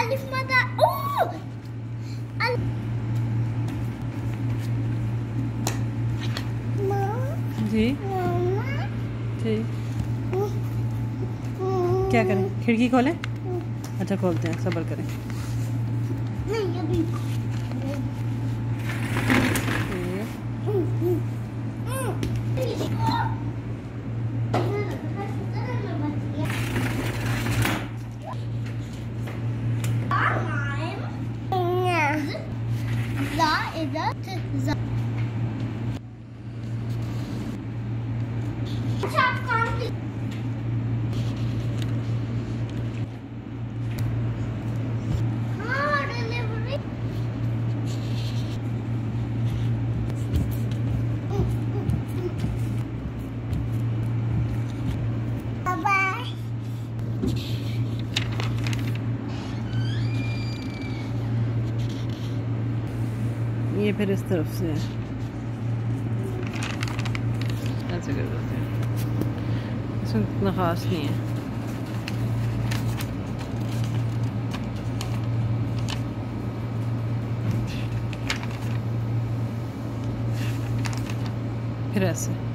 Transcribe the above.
الف مدى جی جی کیا کریں کھڑکی کھولیں اچھا کھولتے ہیں صبر کریں یہ پھر اس طرف سے ایسے کر دیتے ہیں اس میں اتنا خاص نہیں ہے پھر ایسے